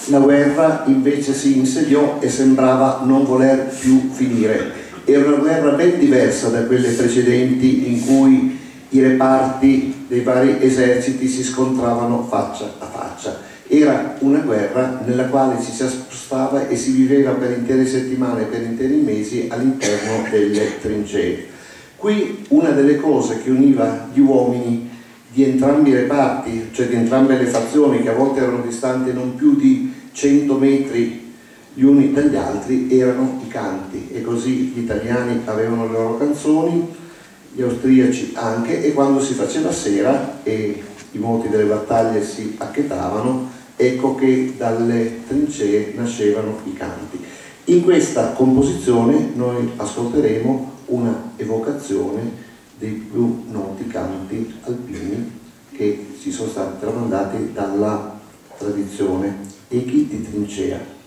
la guerra invece si insediò e sembrava non voler più finire. Era una guerra ben diversa da quelle precedenti in cui i reparti dei vari eserciti si scontravano faccia a faccia. Era una guerra nella quale ci si spostava e si viveva per intere settimane, per interi mesi all'interno delle trincee. Qui una delle cose che univa gli uomini di entrambi i reparti, cioè di entrambe le fazioni, che a volte erano distanti non più di 100 metri gli uni dagli altri, erano i canti, e così gli italiani avevano le loro canzoni, gli austriaci anche, e quando si faceva sera e i moti delle battaglie si acchetavano, ecco che dalle trincee nascevano i canti. In questa composizione noi ascolteremo una evocazione dei più noti canti alpini che ci sono stati tramandati dalla tradizione, echi di trincea.